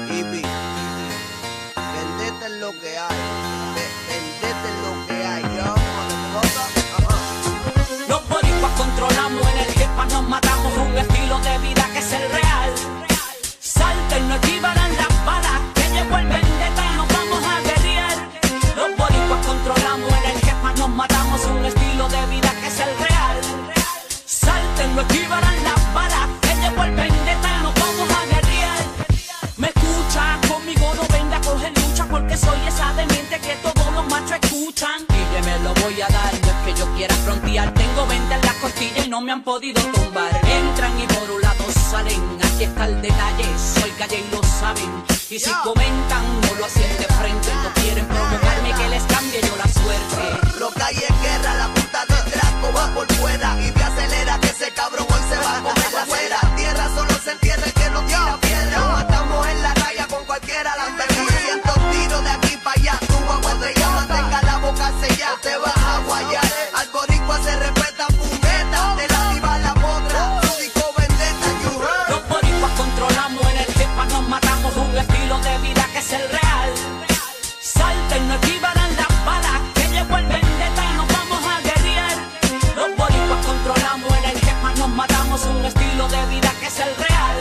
Ivy, vendete en lo que hay, vendete en lo que hay, yo, Los boricuas controlamos energía, nos matamos un estilo de vida que es el real. Salten, no esquivarán las balas, que llegó el vendetta y nos vamos a guerrear. Los boricuas controlamos energía, nos matamos un estilo de vida que es el real. Salten, no esquivarán las balas, que llegó el vendetta y nos vamos a guerrear. Me escucha, conmigo no venga a coger lucha, porque soy esa demente que todos los machos escuchan. Y yo me lo voy a dar, no es que yo quiera frontear. Tengo 20 en las costillas y no me han podido tumbar. Entran y por un lado salen, aquí está el detalle, soy calle y lo saben. Y si comentan, no lo hacen de frente, no quieren provocarme que les cambie yo la suerte. Lo que hay es guerra, la puta de Draco va por fuera. Y te acelera que ese cabrón hoy se va a comer la cera. Tierra solo se entierra el que no tira piedra. Nos matamos en la raya con cualquiera, la bebida. 100 tiros de aquí para allá, tu agua te llama, tenga la boca sellada, te vas a guayar. Al boricua se respeta, puñeta, de la diva a la potra, su disco vendetta, you heard. Los boricuas controlamos energía, nos matamos un estilo de vida que es el real. Salten, no esquivarán las balas, que llegó el vendetta y nos vamos a guerrear. Los boricuas controlamos energía, nos matamos un estilo de vida que es el real.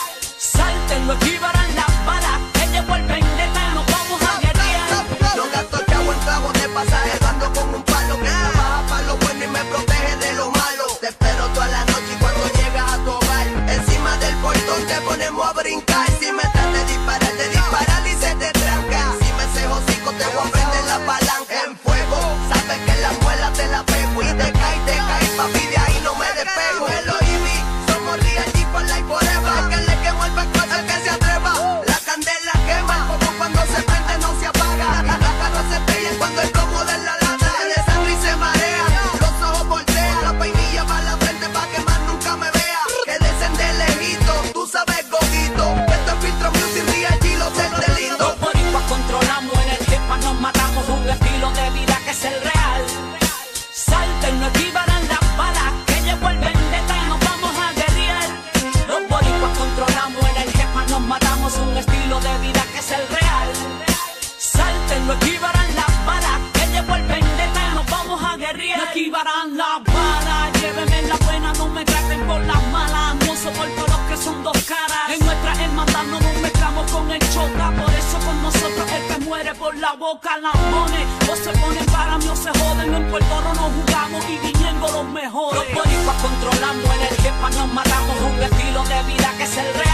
Salten, no esquivarán las balas, que llegó el vendetta y nos vamos a guerrear. No gasto chavo en tragos de pasaje, ando con un palo que trabaja para lo bueno y me protege de lo malo. Te espero toda la noche y cuando llegas a tu hogar, encima del portón te ponemos a brincar. Si me tratas de disparar y se te tranca. Si me ese hocico te voy a prender la palanca en fuego. Sabes que la muela te la pego y te caes, papi, de ahí no me despego. Hello, Ivy, somos real G for life forever. El que le quemo el banco es el que se atreva. La candela quema, como cuando se prende no se apaga. Las carros se estrellan cuando el plomo de la lata de sangre y se marea. Los ojos voltean, la peinilla va a la frente pa' que más nunca me vea. Que descen de lejito, tú sabes gordito. Esto es Filtro Music, real G, los de lindo. Los boricuas controlamos energía, nos matamos un estilo de vida que es el real. Salten, no esquivarán las balas, que llegó el vendetta y nos vamos a guerrear. Los boricuas controlamos energía, nos matamos un estilo de vida que es el real. Salten, no esquivarán las balas, que llegó el vendetta y nos vamos a guerrear. No esquivarán las balas, llévenme la buena, no me traten por las malas. No soporto los que son dos caras. En nuestra hermandad no nos mezclamos con el chota, por eso con nosotros el que muere por la boca lambones. O se ponen para mí o se joden, en Puerto Rico no jugamos y viniendo los mejores. Los boricuas controlamos energía, nos matamos un estilo de vida que es el real.